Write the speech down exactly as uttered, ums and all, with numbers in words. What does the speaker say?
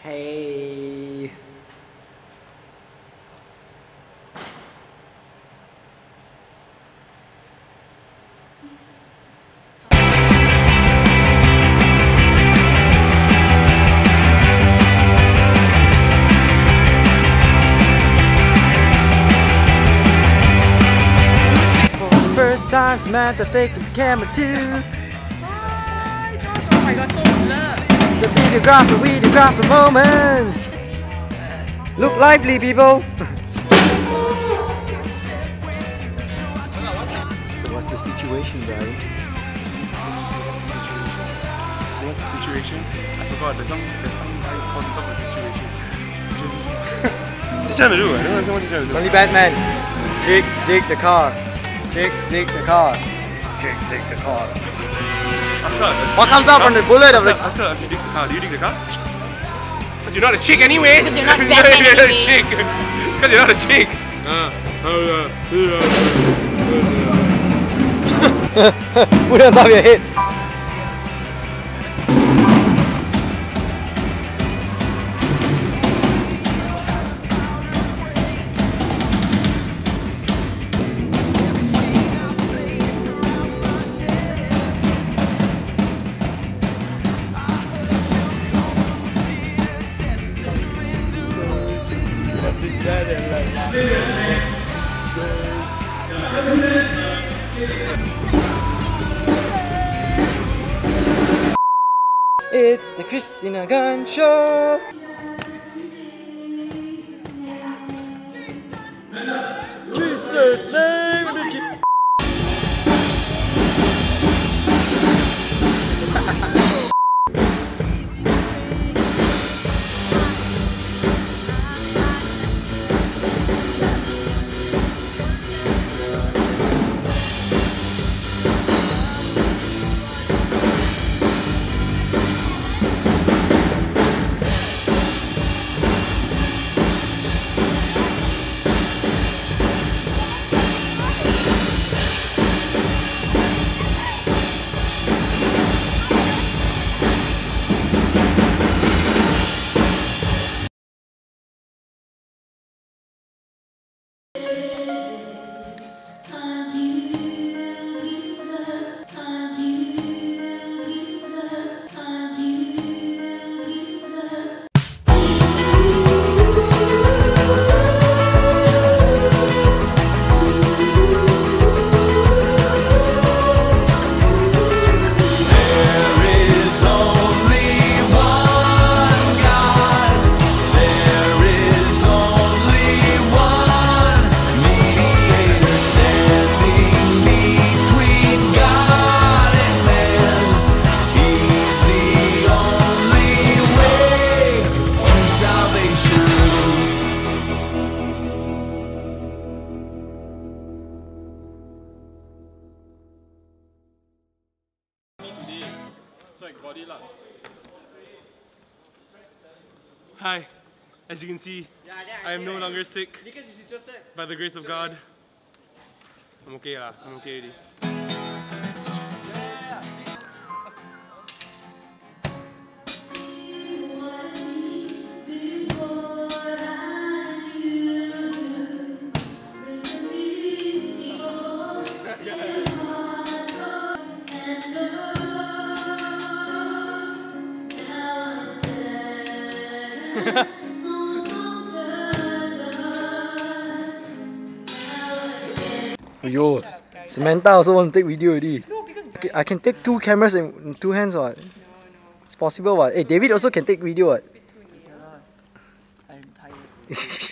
Hey. First time Samantha's taking the camera too. Oh my god, so blur. It's a videographer, videographer moment. Look lively, people. So what's the situation, Bryan? What's the situation? I forgot. There's some there's some concept of the situation. What's he trying to do? I don't understand what he's trying to do. Only Batman. Chicks dig the car. Chicks dig the car. Chicks dig the car. Oscar, What comes out from the bullet of Oscar, the... Oscar, if you dig the car, do you dig the car? Because you're not a chick anyway. Because you're not Batman You're not a anyway. chick. It's because you're not a chick. Put it on top of your head. It's the Christina Gunn Show. Jesus name. Hi. As you can see, I am no longer sick. By the grace of God. I'm okay lah. I'm okay already. Yo, Samantha also want to take video already. No, because Okay, I can take two cameras in two hands, what? It's possible, what? Hey, David also can take video, what? I'm tired.